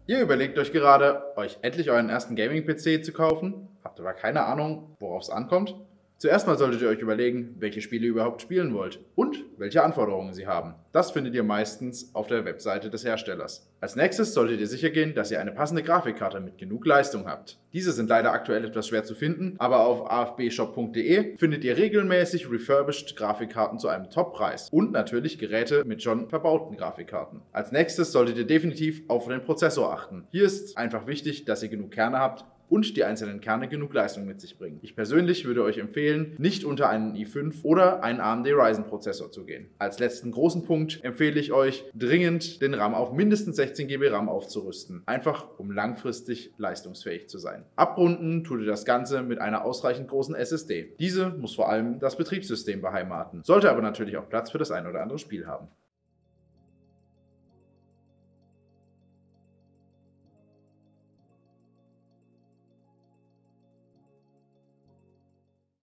Ihr überlegt euch gerade, euch endlich euren ersten Gaming-PC zu kaufen, habt aber keine Ahnung, worauf es ankommt? Zuerst mal solltet ihr euch überlegen, welche Spiele ihr überhaupt spielen wollt und welche Anforderungen sie haben. Das findet ihr meistens auf der Webseite des Herstellers. Als nächstes solltet ihr sicher gehen, dass ihr eine passende Grafikkarte mit genug Leistung habt. Diese sind leider aktuell etwas schwer zu finden, aber auf afbshop.de findet ihr regelmäßig refurbished Grafikkarten zu einem Top-Preis und natürlich Geräte mit schon verbauten Grafikkarten. Als nächstes solltet ihr definitiv auf den Prozessor achten. Hier ist einfach wichtig, dass ihr genug Kerne habt und die einzelnen Kerne genug Leistung mit sich bringen. Ich persönlich würde euch empfehlen, nicht unter einen i5 oder einen AMD Ryzen Prozessor zu gehen. Als letzten großen Punkt empfehle ich euch dringend, den RAM auf mindestens 16 GB RAM aufzurüsten. Einfach um langfristig leistungsfähig zu sein. Abrunden tut ihr das Ganze mit einer ausreichend großen SSD. Diese muss vor allem das Betriebssystem beheimaten, sollte aber natürlich auch Platz für das ein oder andere Spiel haben.